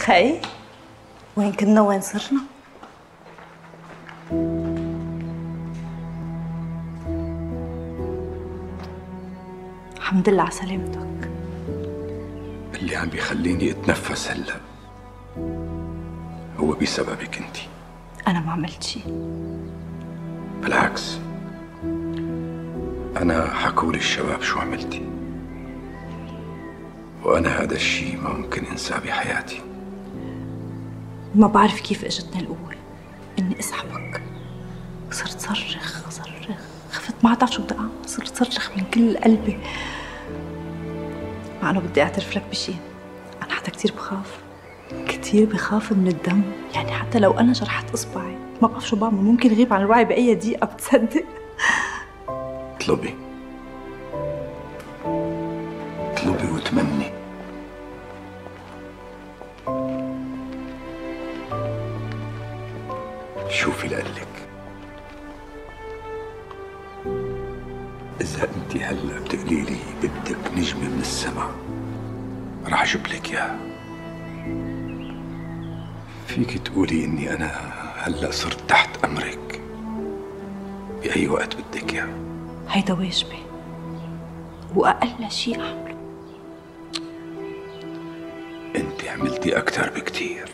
خي وين كنا وين صرنا؟ الحمد لله على سلامتك. اللي عم بيخليني اتنفس هلا هو بسببك انت. أنا ما عملت شيء. بالعكس، أنا حكولي الشباب شو عملتي، وأنا هذا الشيء ما ممكن أنساه بحياتي. ما بعرف كيف اجتني القوة إني أسحبك. صرت صرخ، خفت ما عاد شو بدي أعمل، صرت صرخ من كل قلبي. مع إنه بدي أعترف لك بشيء، أنا حتى كتير بخاف من الدم. يعني حتى لو أنا جرحت إصبعي ما بعرف شو بعمل، ممكن غيب عن الوعي بأي دقيقة. بتصدق؟ اطلبي وتمني. شوفي لقلك، إذا أنت هلا بتقولي لي بدك نجمة من السماء رح أجيب لك إياها. فيك تقولي إني أنا هلا صرت تحت أمرك بأي وقت بدك إياه. هيدا واجبي وأقل شيء أعمله. أنت عملتي أكثر بكتير.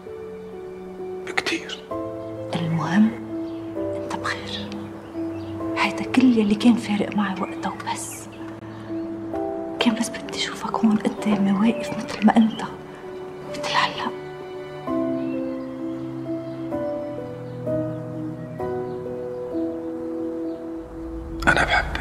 المهم أنت بخير. هيدا كل يلي كان فارق معي وقتها، وبس كان بس بدي أشوفك هون قدامي واقف مثل ما أنت، مثل هلا. أنا بحبك.